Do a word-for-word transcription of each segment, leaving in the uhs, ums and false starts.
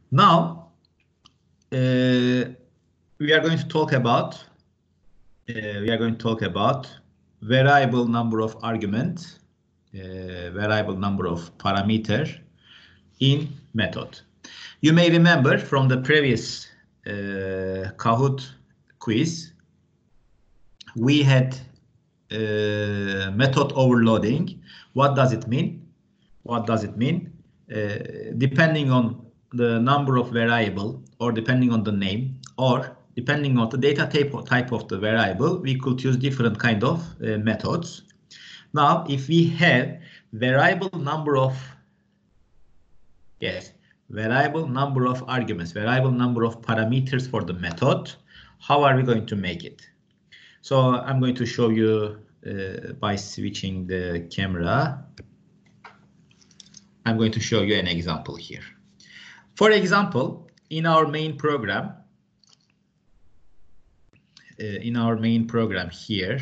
Now, uh, we are going to talk about uh, we are going to talk about variable number of argument, uh, variable number of parameter in method. You may remember from the previous uh, Kahoot quiz, we had uh, method overloading. What does it mean? What does it mean? Uh, depending on the number of variable, or depending on the name, or depending on the data type, type of the variable, we could use different kind of uh, methods. Now, if we have variable number of, yes, variable number of arguments, variable number of parameters for the method, how are we going to make it? So I'm going to show you uh, by switching the camera. I'm going to show you an example here. For example, in our main program, uh, in our main program here,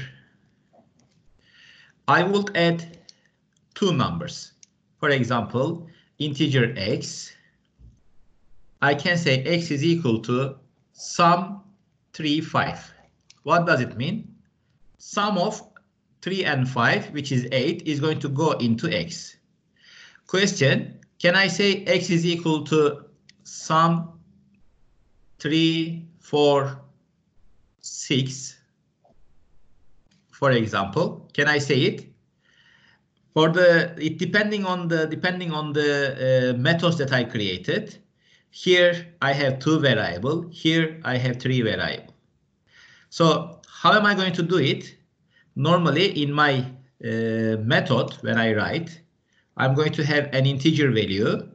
I will add two numbers. For example, integer x. I can say x is equal to sum three, five. What does it mean? Sum of three and five, which is eight, is going to go into x. Question, can I say x is equal to sum three, four, six? For example, can I say it? For the it depending on the depending on the uh, methods that I created. Here I have two variable. Here I have three variable. So how am I going to do it? Normally in my uh, method, when I write, I'm going to have an integer value,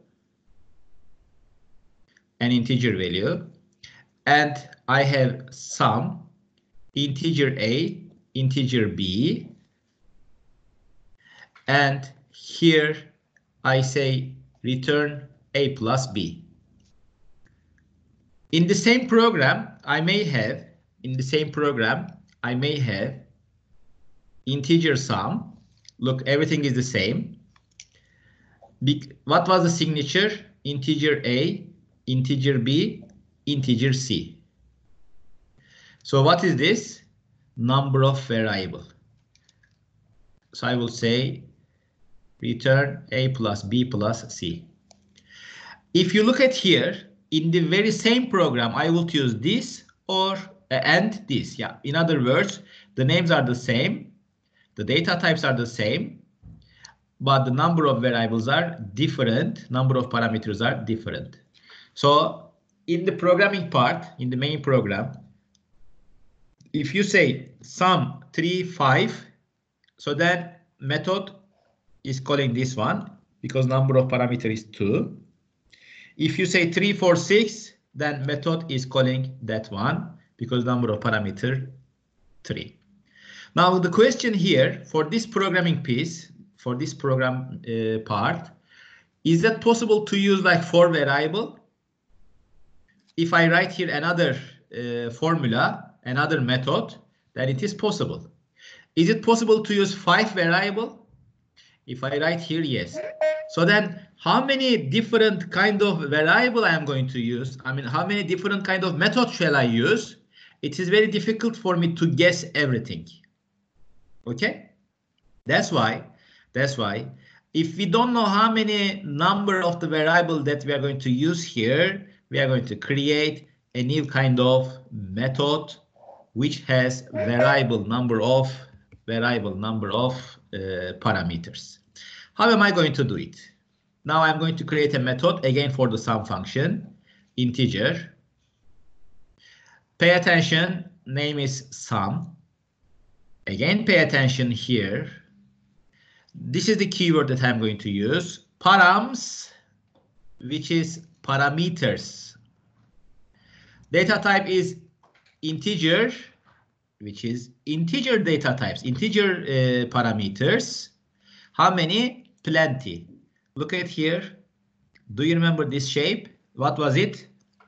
an integer value, and I have sum, integer A, integer B, and here I say return A plus B. In the same program, I may have, in the same program, I may have integer sum. Look, everything is the same. Be what was the signature? Integer A, integer B, integer C. So what is this? Number of variable. So I will say return A plus B plus C. If you look at here, in the very same program, I will use this or uh, and this. Yeah. In other words, the names are the same, the data types are the same, but the number of variables are different, number of parameters are different. So in the programming part, in the main program, if you say sum three, five, so then method is calling this one because number of parameter is two. If you say three, four, six, then method is calling that one because number of parameter three. Now the question here for this programming piece, for this program uh, part, is that possible to use like four variable? If I write here another uh, formula, another method, then it is possible. Is it possible to use five variable? If I write here, yes. So then how many different kind of variable I am going to use? I mean, how many different kind of method shall I use? It is very difficult for me to guess everything. Okay? That's why, that's why if we don't know how many number of the variable that we are going to use here, we are going to create a new kind of method which has variable number of variable number of uh, parameters. How am I going to do it? Now I'm going to create a method again for the sum function, integer. Pay attention, name is sum. Again, pay attention here. This is the keyword that I'm going to use. Params, which is parameters. Data type is integer, which is integer data types, integer uh, parameters. How many? Plenty. Look at here. Do you remember this shape? What was it?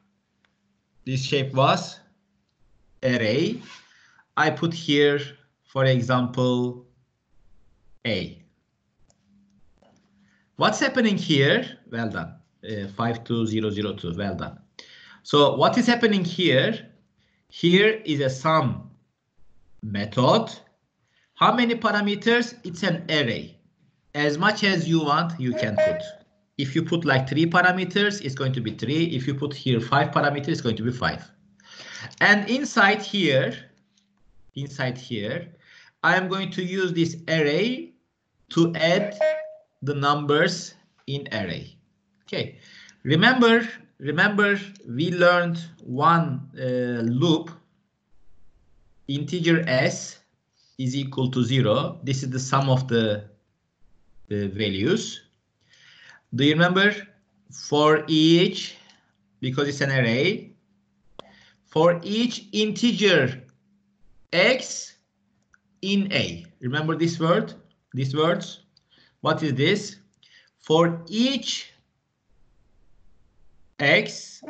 This shape was array. I put here, for example, A. What's happening here? Well done. uh, five two zero zero two. Well done. So what is happening here? Here is a sum method. How many parameters? It's an array. As much as you want, you can put. If you put like three parameters, it's going to be three. If you put here five parameters, it's going to be five. And inside here, inside here, I am going to use this array to add the numbers in array. Okay. Remember, remember, we learned one uh, loop. Integer s is equal to zero. This is the sum of the, the values. Do you remember? For each, because it's an array, for each integer x in a. Remember this word? These words? What is this? For each x,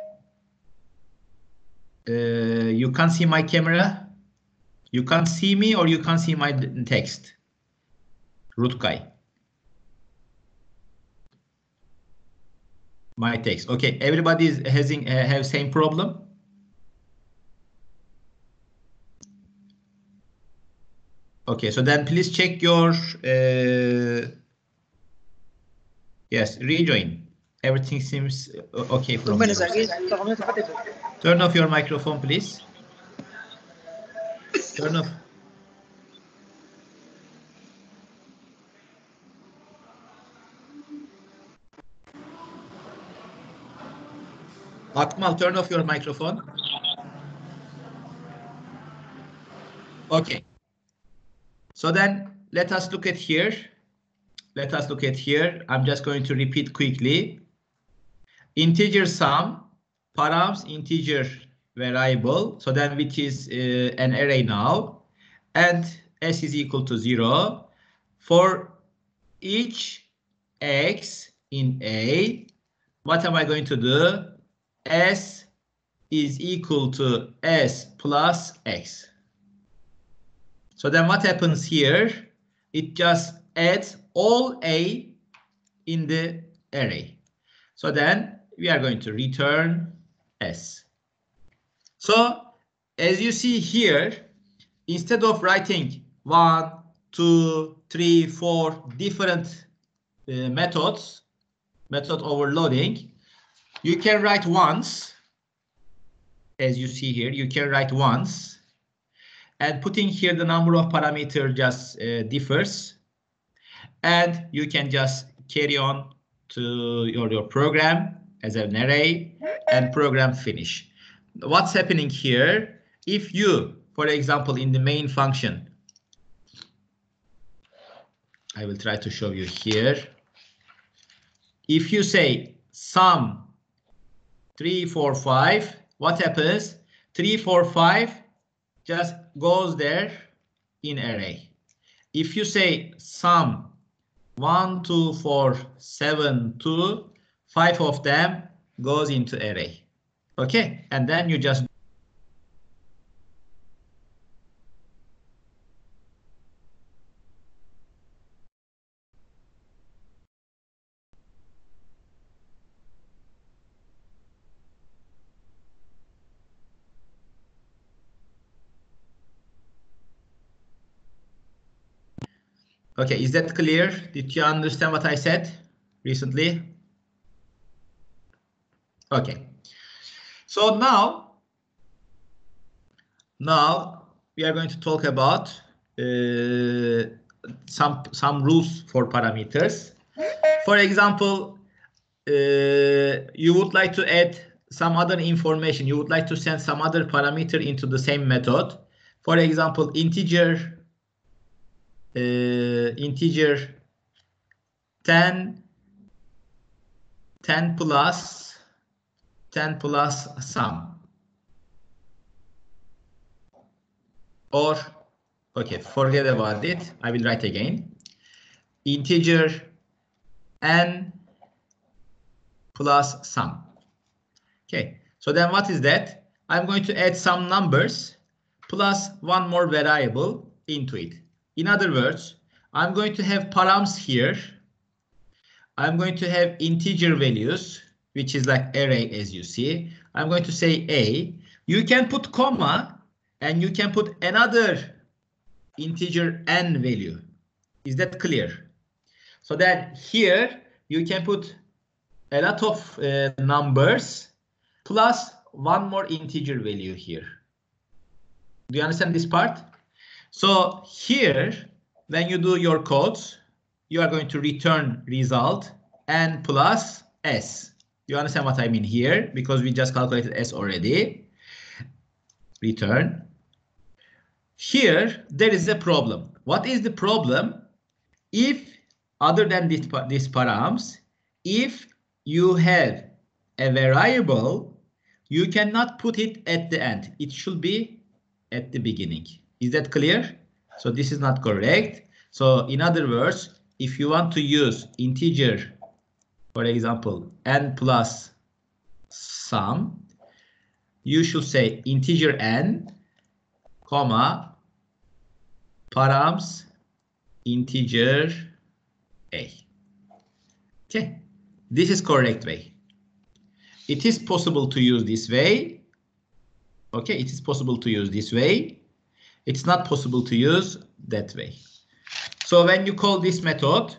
uh, you can't see my camera. You can't see me or you can't see my text. Rutkay. My text. Okay, everybody is having uh, have same problem. Okay, so then please check your uh, yes, rejoin. Everything seems okay from your side. Turn off your microphone, please. Turn off. Akmal, turn off your microphone. Okay. So then let us look at here. Let us look at here. I'm just going to repeat quickly. Integer sum, params integer variable. So then which is uh, an array now. And s is equal to zero. For each x in A, what am I going to do? S is equal to s plus x. So then what happens here? It just adds all A in the array. So then we are going to return S. So as you see here, instead of writing one, two, three, four different uh, methods, method overloading, you can write once. As you see here, you can write once. And putting here the number of parameters just uh, differs. And you can just carry on to your, your program as an array and program finish. What's happening here? If you, for example, in the main function, I will try to show you here. If you say sum three, four, five, what happens? three, four, five just goes there in array. If you say sum one, two, four, seven, two, five of them goes into array. Okay, and then you just okay, is that clear? Did you understand what I said recently? Okay. So now, now we are going to talk about uh, some some rules for parameters. For example, uh, you would like to add some other information. You would like to send some other parameter into the same method. For example, integer. Uh, integer ten, ten plus ten plus sum, or okay, forget about it. I will write again. Integer n plus sum. Okay, so then what is that? I'm going to add some numbers plus one more variable into it. In other words, I'm going to have params here. I'm going to have integer values, which is like array as you see. I'm going to say A. You can put comma and you can put another integer n value. Is that clear? So that here you can put a lot of uh, numbers plus one more integer value here. Do you understand this part? So here, when you do your codes, you are going to return result n plus s. You understand what I mean here? Because we just calculated s already. Return. Here, there is a problem. What is the problem? If, other than this, these params, if you have a variable, you cannot put it at the end. It should be at the beginning. Is that clear? So this is not correct. So in other words, if you want to use integer, for example, n plus sum, you should say integer n, comma, params, integer a. Okay, this is correct way. It is possible to use this way. Okay, it is possible to use this way. It's not possible to use that way. So when you call this method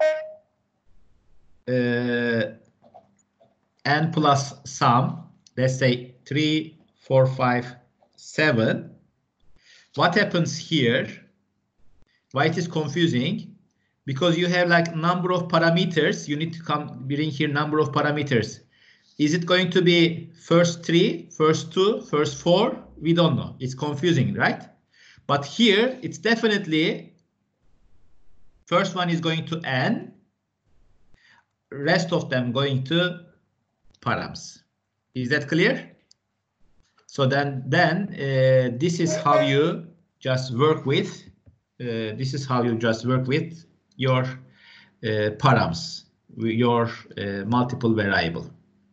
uh, n plus sum, let's say three, four, five, seven, what happens here? Why it is confusing? Because you have like number of parameters. You need to come bring here number of parameters. Is it going to be first three, first two, first four? We don't know. It's confusing, right? But here it's definitely first one is going to n, rest of them going to params. Is that clear? So then, then uh, this is how you just work with. Uh, this is how you just work with your uh, params, your uh, multiple variable.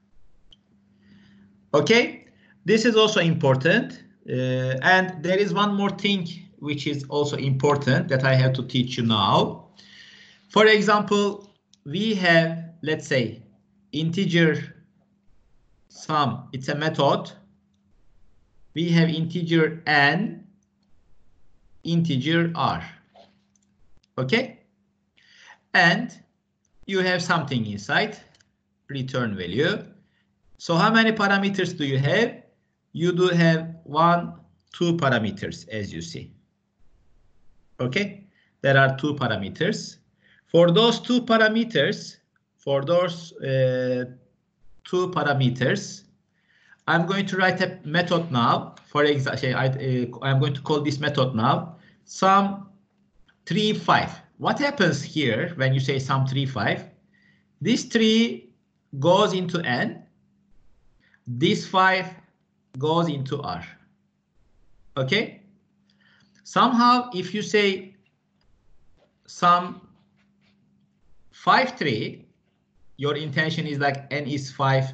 Okay, this is also important. Uh, and there is one more thing which is also important that I have to teach you now. For example, we have, let's say, integer sum. It's a method. We have integer n, integer r. Okay? And you have something inside, return value. So how many parameters do you have? You do have one, two parameters, as you see. Okay? There are two parameters. For those two parameters, for those uh, two parameters, I'm going to write a method now. For example, I, uh, I'm going to call this method now sum three, five. What happens here when you say sum three, five? This three goes into n. This five goes into r. Okay? Somehow, if you say sum five, three, your intention is like n is five,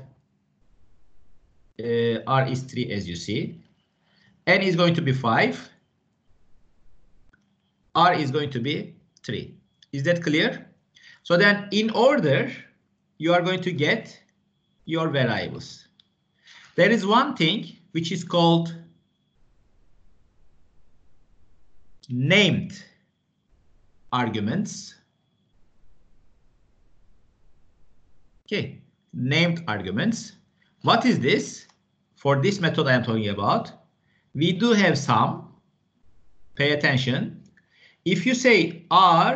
uh, r is three, as you see. N is going to be five. R is going to be three. Is that clear? So then in order, you are going to get your variables. There is one thing which is called named arguments. Okay, named arguments. What is this? For this method I am talking about, we do have some. Pay attention. If you say r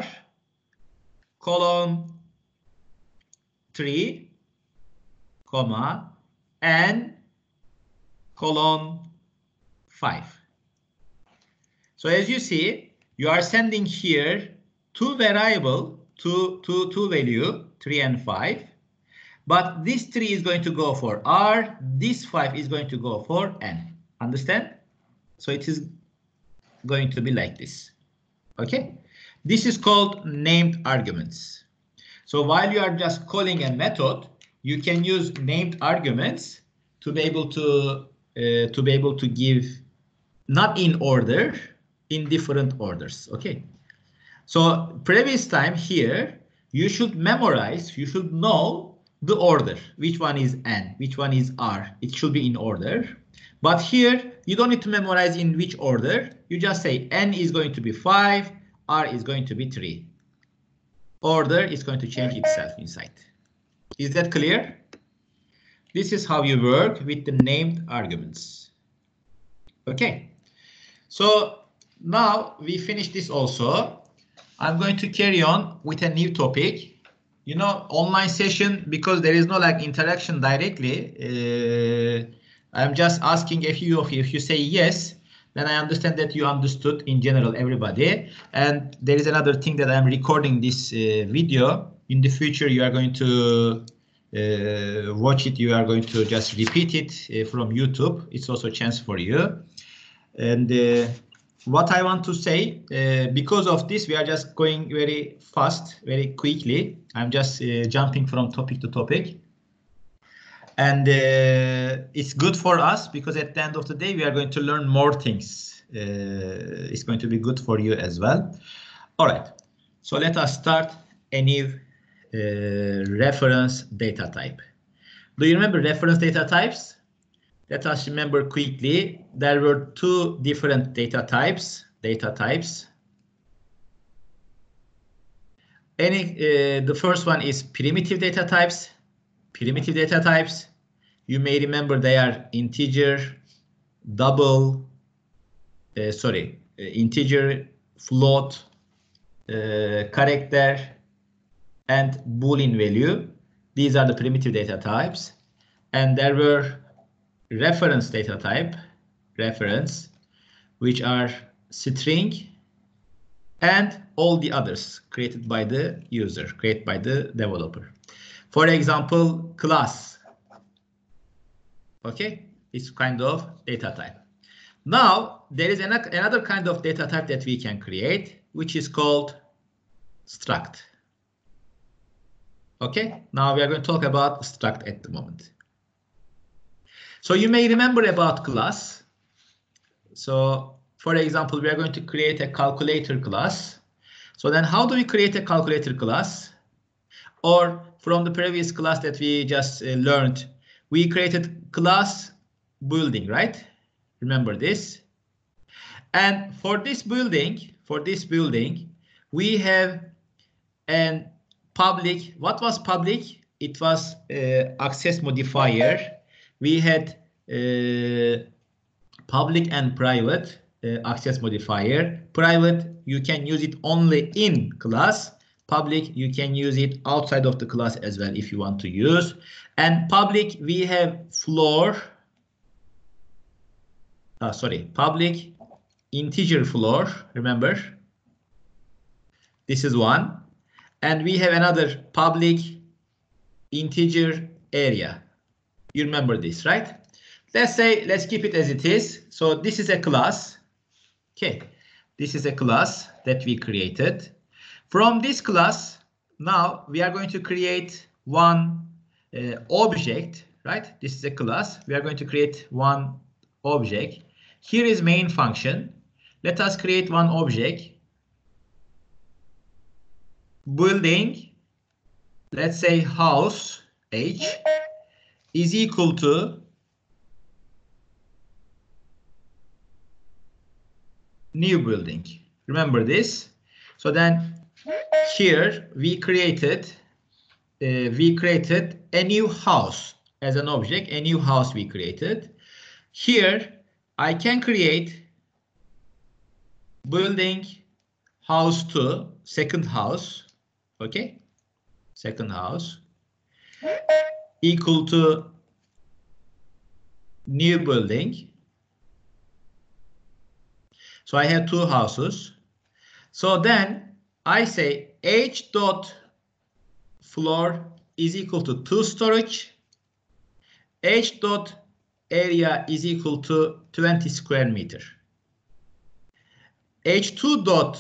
colon three, comma, n colon five. So as you see, you are sending here two variable, two, two, two value, three and five. But this three is going to go for r, this five is going to go for n. Understand? So it is going to be like this. Okay? This is called named arguments. So while you are just calling a method, you can use named arguments to be able to uh, to be able to give not in order, in different orders. Okay. So previous time here you should memorize, you should know the order. Which one is N, which one is R. It should be in order. But here, you don't need to memorize in which order. You just say N is going to be five, R is going to be three. Order is going to change itself inside. Is that clear? This is how you work with the named arguments. Okay. So now we finish this also. I'm going to carry on with a new topic. You know, online session, because there is no like interaction directly. Uh, I'm just asking a few of you. If you say yes, then I understand that you understood in general, everybody. And there is another thing that I'm recording this uh, video. In the future, you are going to uh, watch it. You are going to just repeat it uh, from YouTube. It's also a chance for you. And uh, what I want to say, uh, because of this, we are just going very fast, very quickly. I'm just uh, jumping from topic to topic. And uh, it's good for us because at the end of the day, we are going to learn more things. Uh, it's going to be good for you as well. All right. So let us start a new uh, reference data type. Do you remember reference data types? Let us remember quickly. There were two different data types. Data types. Any, uh, the first one is primitive data types. Primitive data types, you may remember they are integer, double, uh, sorry, uh, integer, float, uh, character, and Boolean value. These are the primitive data types. And there were reference data type, reference, which are string, and all the others created by the user, created by the developer. For example, class. Okay, it's kind of data type. Now, there is another kind of data type that we can create, which is called struct. Okay, now we are going to talk about struct at the moment. So you may remember about class. So, for example, we are going to create a calculator class. So then how do we create a calculator class? Or from the previous class that we just uh, learned, we created class building, right? Remember this. And for this building, for this building, we have an public. What was public? It was uh, access modifier. We had uh, public and private uh, access modifier. Private, you can use it only in class. Public, you can use it outside of the class as well if you want to use. And public, we have floor. Uh, sorry, public integer floor. Remember, this is one. And we have another public integer area. You remember this, right? Let's say, let's keep it as it is. So this is a class. Okay, this is a class that we created. From this class, now we are going to create one uh, object, right? This is a class. We are going to create one object. Here is main function. Let us create one object. Building, let's say house H is equal to new building. Remember this. So then here we created uh, we created a new house as an object, a new house we created. Here I can create building house two, second house, okay, second house equal to new building. So I have two houses. So then I say H dot floor is equal to two storage. H dot area is equal to twenty square meter. H two dot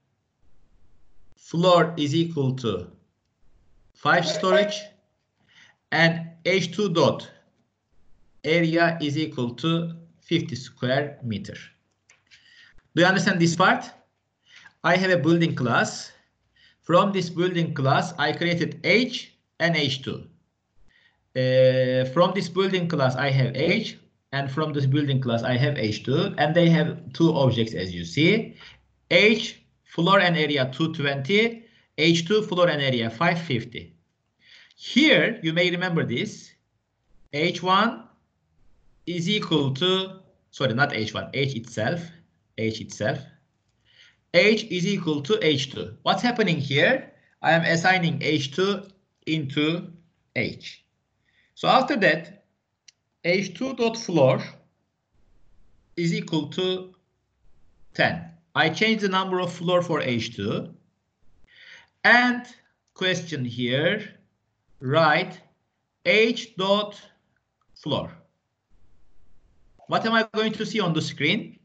floor is equal to five storage. And H two dot area is equal to fifty square meter. Do you understand this part? I have a building class. From this building class, I created H and H two. Uh, from this building class, I have H, and from this building class, I have H two, and they have two objects as you see. H, floor and area two twenty, H two, floor and area five fifty. Here, you may remember this. H one is equal to, sorry, not H one, H itself, H itself. H is equal to H two. What's happening here? I am assigning H two into H. So after that, H two dot floor is equal to ten. I change the number of floor for H two. And question here, write H dot floor. What am I going to see on the screen?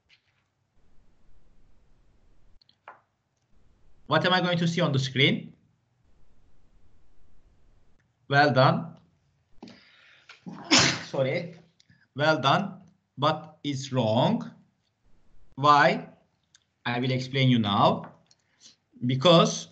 What am I going to see on the screen? Well done. Sorry. Well done, but it's wrong. Why? I will explain you now. Because,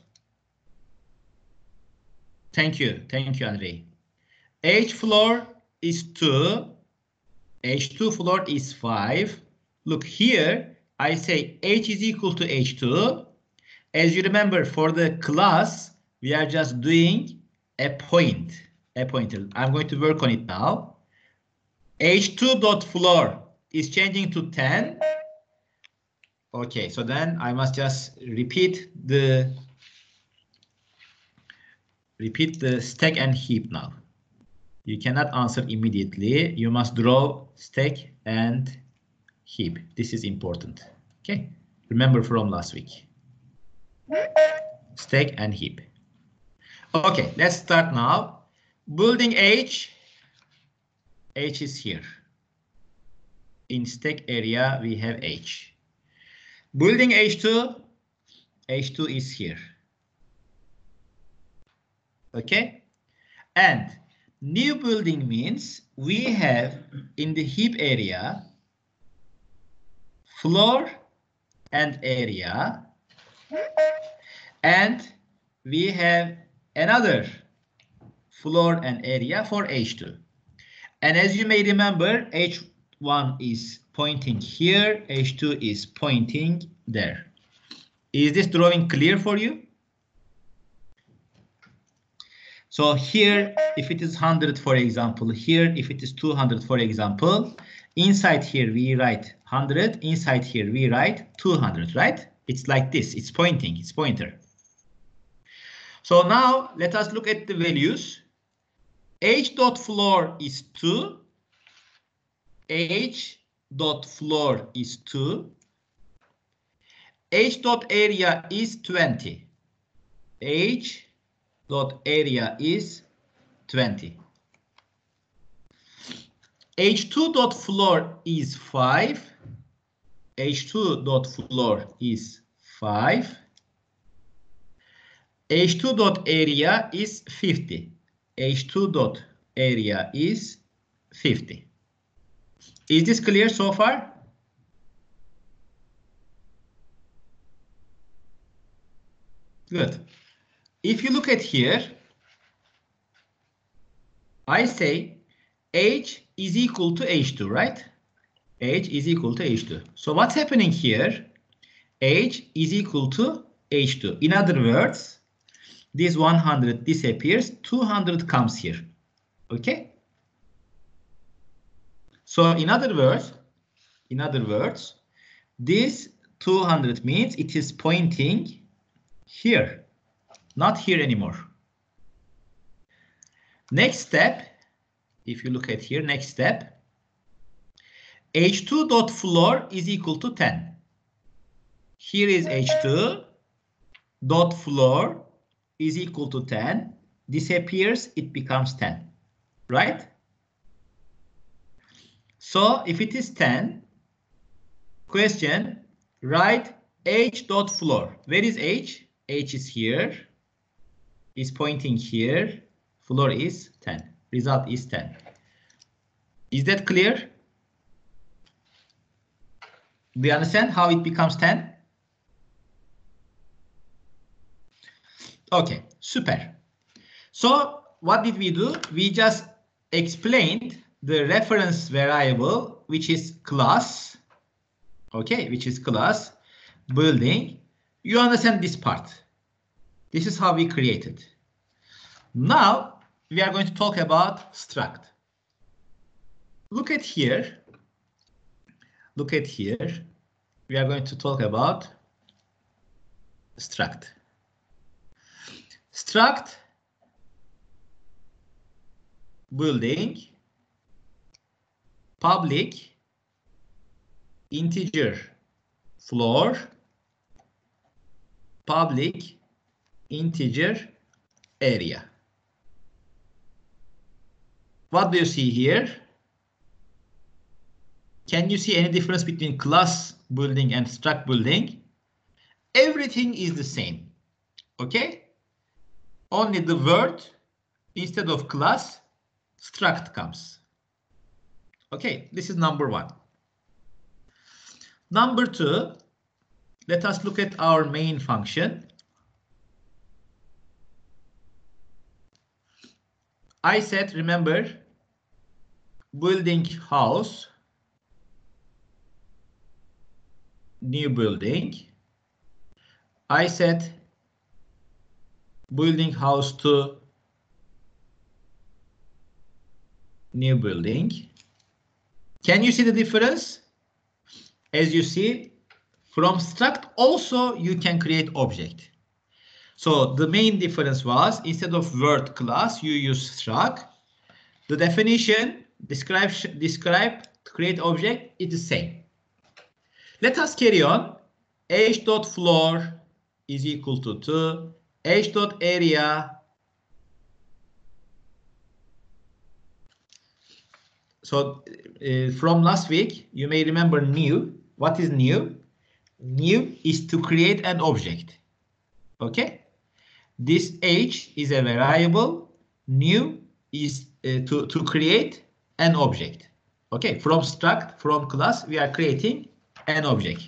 thank you, thank you, Andre. H floor is two, H two floor is five. Look here, I say H is equal to H two. As you remember, for the class, we are just doing a point, a pointer. I'm going to work on it now. H two dot floor is changing to ten. Okay, so then I must just repeat the repeat the stack and heap now. You cannot answer immediately. You must draw stack and heap. This is important. Okay, remember from last week. Stack and heap. Okay, let's start now. Building H. H is here. In stack area, we have H. Building H two. H two is here. Okay. And new building means we have in the heap area floor and area. And we have another floor and area for H two. And as you may remember, H one is pointing here, H two is pointing there. Is this drawing clear for you? So here, if it is one hundred, for example, here, if it is two hundred, for example, inside here we write one hundred, inside here we write two hundred, right? It's like this, it's pointing, it's pointer. So now let us look at the values. H dot floor is two. H dot floor is two. H dot area is twenty. H dot area is twenty. H two dot floor is five. H two dot floor is five. H two dot area is fifty. H two dot area is fifty. Is this clear so far? Good. If you look at here, I say H is equal to H two, right? H is equal to H two. So what's happening here? H is equal to H two. In other words, this one hundred disappears, two hundred comes here. Okay? So in other words, in other words, this two hundred means it is pointing here, not here anymore. Next step, if you look at here, next step, H two dot floor is equal to ten. Here is H two dot floor is equal to ten. Disappears, it becomes ten, right? So if it is ten, question, write H dot floor. Where is H? H is here, is pointing here, floor is ten. Result is ten. Is that clear? Do you understand how it becomes ten? Okay, super. So what did we do? We just explained the reference variable, which is class. Okay, which is class building. You understand this part. This is how we created. Now we are going to talk about struct. Look at here. Look at here. We are going to talk about struct. Struct building public integer floor public integer area. What do you see here? Can you see any difference between class building and struct building? Everything is the same. Okay? Only the word, instead of class, struct comes. Okay, this is number one. Number two, let us look at our main function. I said, remember, building house, new building. I said, building house to new building. Can you see the difference? As you see, from struct also you can create object. So the main difference was, instead of word class, you use struct. The definition, describe, describe, create object is the same. Let us carry on. H.floor is equal to two. H.area. So uh, from last week, you may remember new. What is new? New is to create an object. Okay. This H is a variable. New is uh, to, to create an object. Okay. From struct, from class, we are creating an object.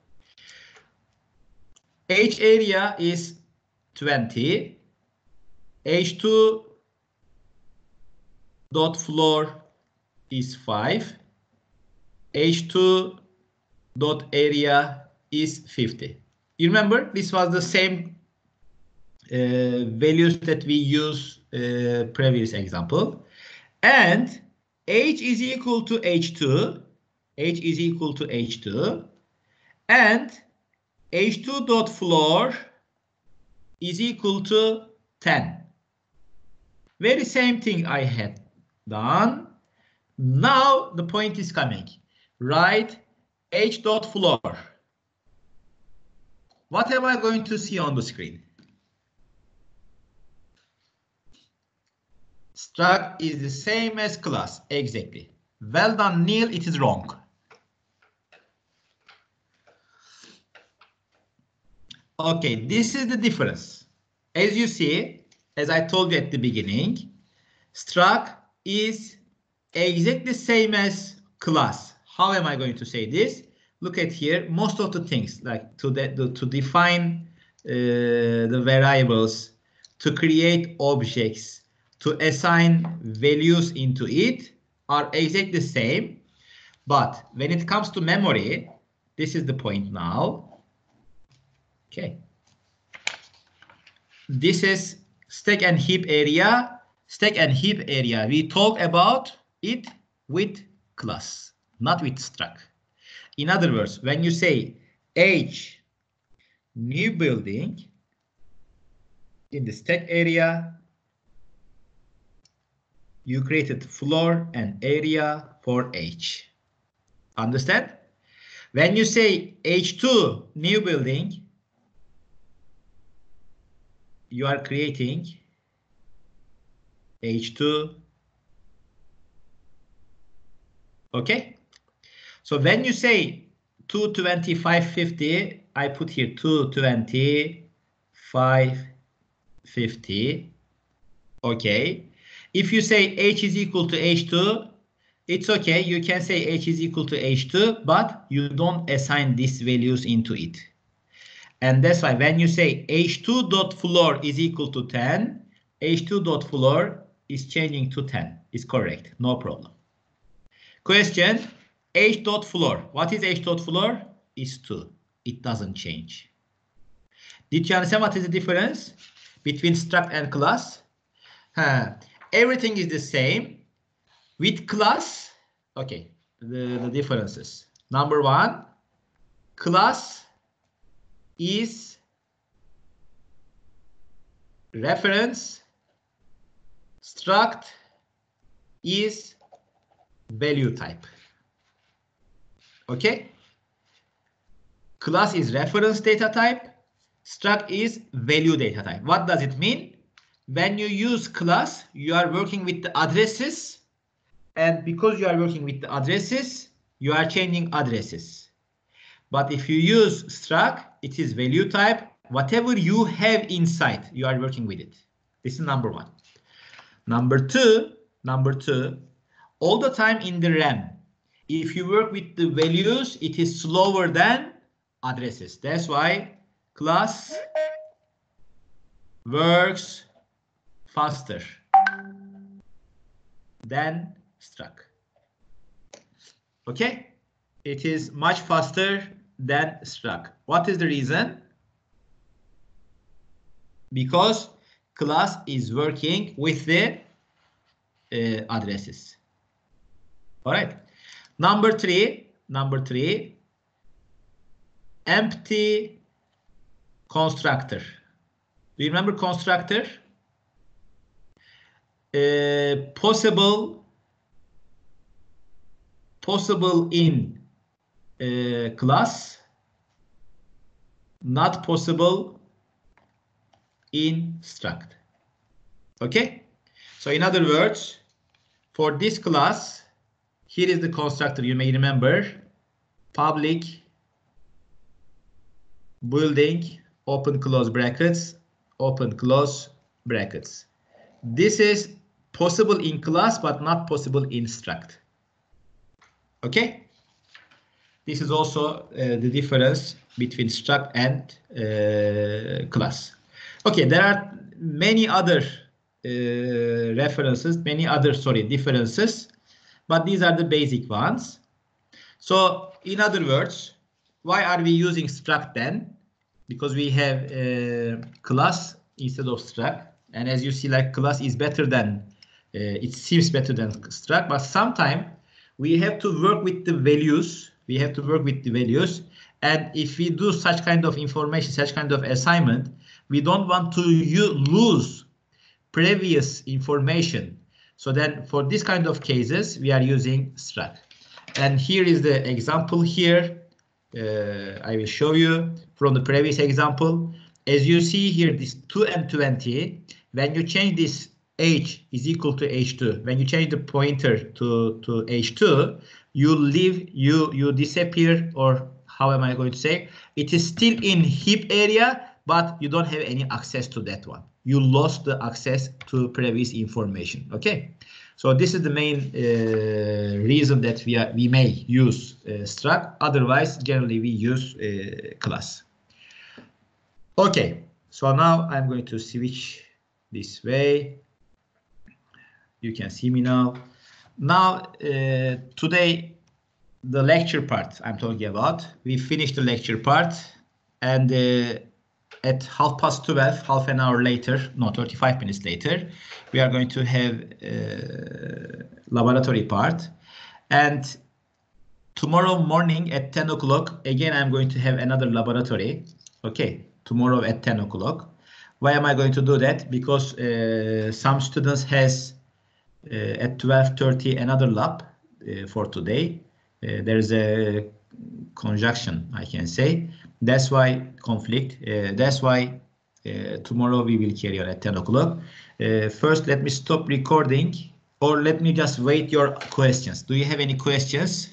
H area is twenty. H two dot floor is five. H two dot area is fifty. You remember this was the same uh, values that we use uh, previous example. And H is equal to H two. H is equal to H two. And H two dot floor is equal to ten. Very same thing I had done. Now the point is coming. Write H dot floor. What am I going to see on the screen? Struct is the same as class. Exactly. Well done, Neil. It is wrong. Okay, this is the difference. As you see, as I told you at the beginning, struct is exactly the same as class. How am I going to say this? Look at here. Most of the things, like to, de to define uh, the variables, to create objects, to assign values into it, are exactly the same. But when it comes to memory, this is the point now. Okay. This is stack and heap area. Stack and heap area. We talk about it with class, not with struct. In other words, when you say H new building in the stack area, you created floor and area for H. Understand? When you say H two new building, you are creating H two. Okay. So when you say two twenty-five fifty, I put here two twenty-five fifty. Okay. If you say H is equal to H two, it's okay. You can say H is equal to H two, but you don't assign these values into it. And that's why when you say H two dot floor is equal to ten, H two dot floor is changing to ten. Is correct. No problem. Question, H dot floor. What is H dot floor? Is two. It doesn't change. Did you understand what is the difference between struct and class? Huh. Everything is the same. With class, okay, the, the differences. Number one, class is reference, struct is value type. Okay? Class is reference data type, struct is value data type. What does it mean? When you use class, you are working with the addresses, and because you are working with the addresses, you are changing addresses. But if you use struct, it is value type. Whatever you have inside, you are working with it. This is number one. Number two, number two, all the time in the RAM, if you work with the values, it is slower than addresses. That's why class works faster than struct. Okay, it is much faster than struct. What is the reason? Because class is working with the uh, addresses. All right. Number three, number three, empty constructor. Do you remember constructor? Uh, possible, possible in uh, class, not possible in struct. Okay, so in other words, for this class, here is the constructor. You may remember public building open close brackets open close brackets. This is possible in class but not possible in struct. Okay, this is also uh, the difference between struct and uh, class. Okay, there are many other uh, references, many other sorry differences, but these are the basic ones. So in other words, why are we using struct then? Because we have a class instead of struct, and as you see, like class is better than uh, it seems better than struct, but sometimes we have to work with the values. We have to work with the values, and if we do such kind of information, such kind of assignment, we don't want to lose previous information. So then for this kind of cases, we are using struct. And here is the example here. Uh, I will show you from the previous example. As you see here, this two and twenty, when you change this h is equal to h two, when you change the pointer to, to h two, you leave, you, you disappear, or how am I going to say? It is still in heap area, but you don't have any access to that one. You lost the access to previous information. Okay, so this is the main uh, reason that we are we may use uh, struct. Otherwise, generally we use uh, class. Okay, so now I'm going to switch this way. You can see me now. Now uh, today the lecture part I'm talking about. We finished the lecture part, and uh, at half past twelve, half an hour later, no, thirty-five minutes later, we are going to have a laboratory part. And tomorrow morning at ten o'clock, again, I'm going to have another laboratory. Okay, tomorrow at ten o'clock. Why am I going to do that? Because uh, some students has uh, at twelve thirty another lab uh, for today. Uh, there's a conjunction, I can say. That's why conflict. Uh, that's why uh, tomorrow we will carry on at ten o'clock. Uh, first, let me stop recording, or let me just wait your questions. Do you have any questions?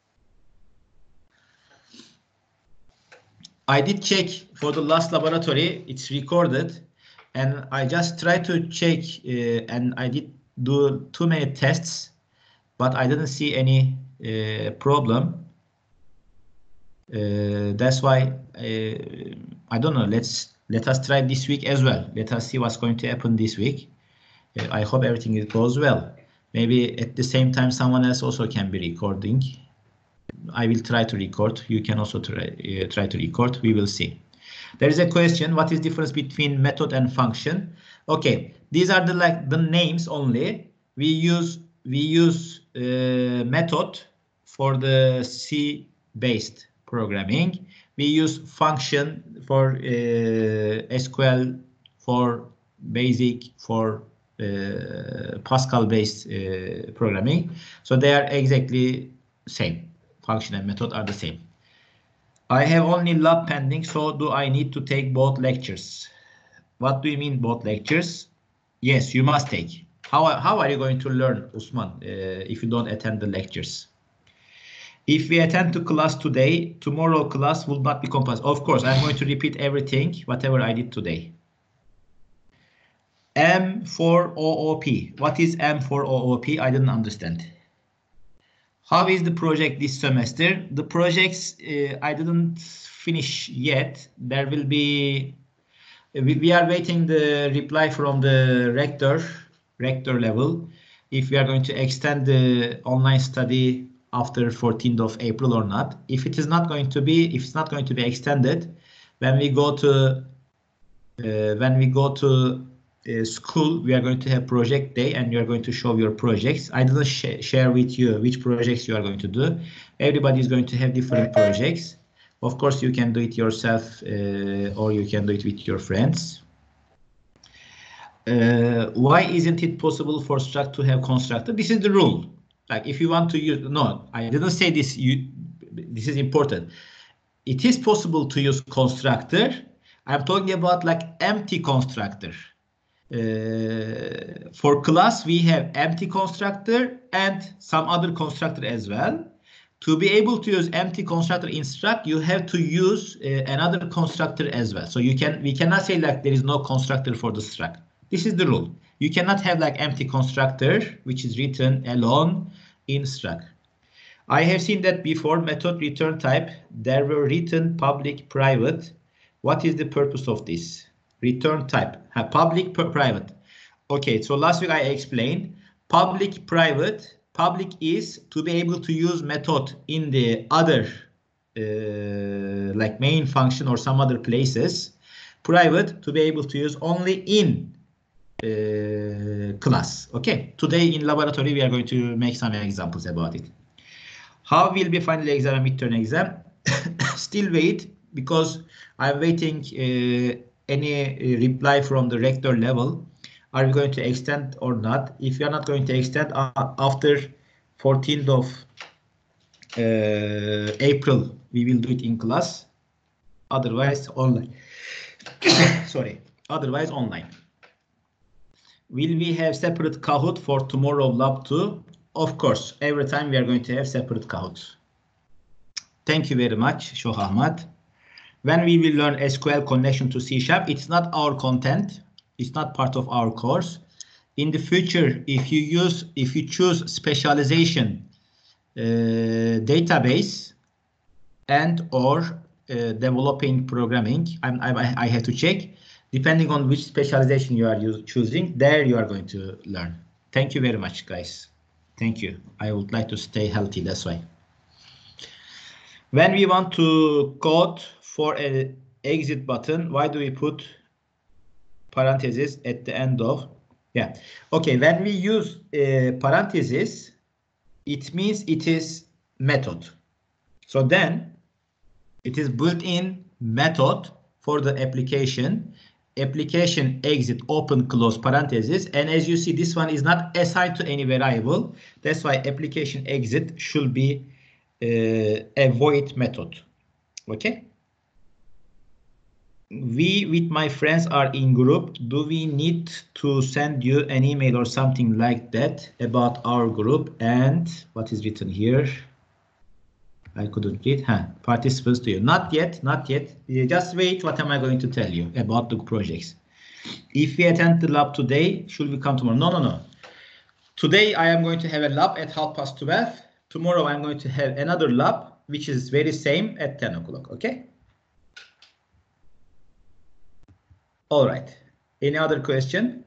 I did check for the last laboratory. It's recorded, and I just tried to check, uh, and I did do too many tests, but I didn't see any uh, problem. Uh, that's why uh, I don't know. Let's let us try this week as well. Let us see what's going to happen this week. Uh, I hope everything goes well. Maybe at the same time, someone else also can be recording. I will try to record. You can also try, uh, try to record. We will see. There is a question. What is the difference between method and function? Okay, these are the like the names only. We use we use uh, method for the C based programming. We use function for uh, S Q L, for basic, for uh, Pascal based uh, programming. So they are exactly same. Function and method are the same. I have only lab pending, so do I need to take both lectures? What do you mean both lectures? Yes, you must take. How, how are you going to learn, Usman, uh, if you don't attend the lectures? If we attend to class today, tomorrow class will not be compulsory. Of course, I'm going to repeat everything, whatever I did today. M for O O P. What is M for O O P? I didn't understand. How is the project this semester? The projects uh, I didn't finish yet. There will be, we, we are waiting the reply from the rector, rector level, if we are going to extend the online study after fourteenth of April or not. If it is not going to be, if it's not going to be extended, when we go to, uh, when we go to Uh, school, we are going to have project day and you are going to show your projects. I didn't sh share with you which projects you are going to do. Everybody is going to have different projects. Of course, you can do it yourself uh, or you can do it with your friends. Uh, why isn't it possible for struct to have constructor? This is the rule. Like if you want to use, no, I didn't say this. You, this is important. It is possible to use constructor. I'm talking about like empty constructor. Uh, for class, we have empty constructor and some other constructor as well. To be able to use empty constructor in struct, you have to use uh, another constructor as well. So you can, we cannot say like there is no constructor for the struct. This is the rule. You cannot have like empty constructor, which is written alone in struct. I have seen that before. Method return type, there were written public, private. What is the purpose of this? Return type, have public, private. Okay, so last week I explained public, private. Public is to be able to use method in the other, uh, like main function or some other places. Private to be able to use only in uh, class. Okay, today in laboratory we are going to make some examples about it. How will be final exam and midterm exam? Still wait, because I'm waiting uh, any reply from the rector level. Are we going to extend or not? If we are not going to extend uh, after fourteenth of uh, April, we will do it in class. Otherwise, online. Sorry. Otherwise, online. Will we have separate Kahoot for tomorrow lab two? Of course. Every time we are going to have separate Kahoot. Thank you very much, Shoh Ahmad. When we will learn S Q L connection to C sharp, it's not our content. It's not part of our course. In the future, if you use, if you choose specialization uh, database and or uh, developing programming, I'm, I, I have to check. Depending on which specialization you are use, choosing, there you are going to learn. Thank you very much, guys. Thank you. I would like to stay healthy, that's why. When we want to code for an exit button, why do we put parentheses at the end of? Yeah. Okay. When we use uh, parentheses, it means it is method. So then it is built-in method for the application. Application exit open close parentheses. And as you see, this one is not assigned to any variable. That's why application exit should be uh, a void method. Okay. We with my friends are in group. Do we need to send you an email or something like that about our group? And what is written here? I couldn't read. Huh. Participants to you. Not yet, not yet. Just wait. What am I going to tell you about the projects? If we attend the lab today, should we come tomorrow? No, no, no. Today I am going to have a lab at half past twelve. Tomorrow I'm going to have another lab, which is very same at ten o'clock. Okay. All right. Any other question?